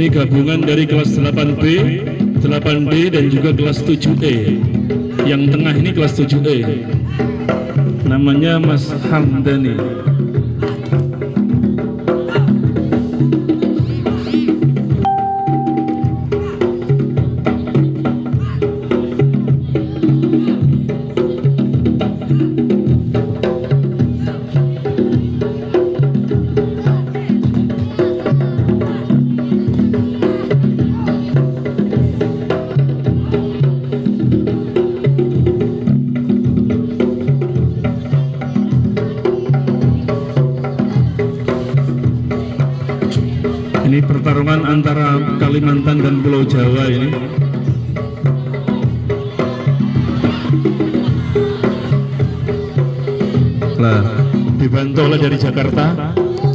Ini gabungan dari kelas 8B, 8D dan juga kelas 7E. Yang tengah ini kelas 7E. Namanya Mas Hamdani. Ini pertarungan antara Kalimantan dan Pulau Jawa ini. Lah, dibantu oleh dari Jakarta.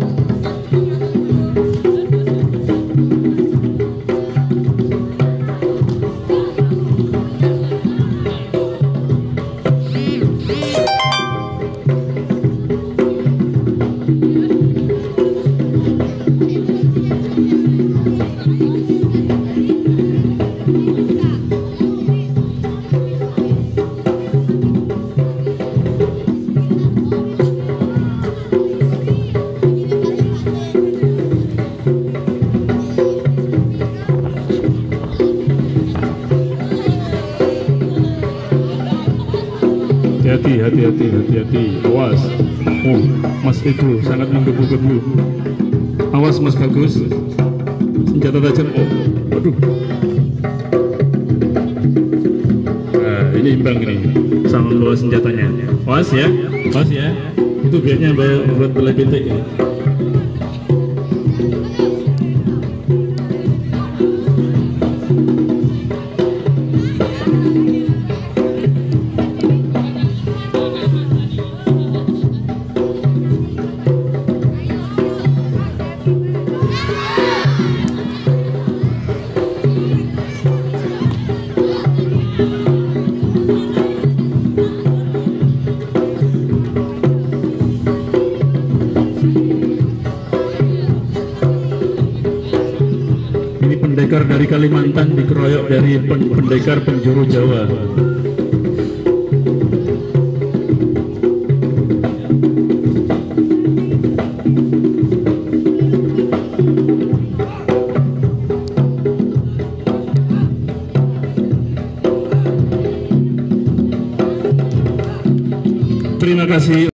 Hati-hati, awas. Oh, Mas itu sangat menggebu-gebu. Awas Mas Bagus, senjata tajam. Oh, waduh. Nah, ini imbang ini, sama membawa senjatanya. Awas ya, awas ya. Itu biasanya buat belai pitik ya. Pendekar dari Kalimantan dikeroyok dari pendekar penjuru Jawa. Terima kasih.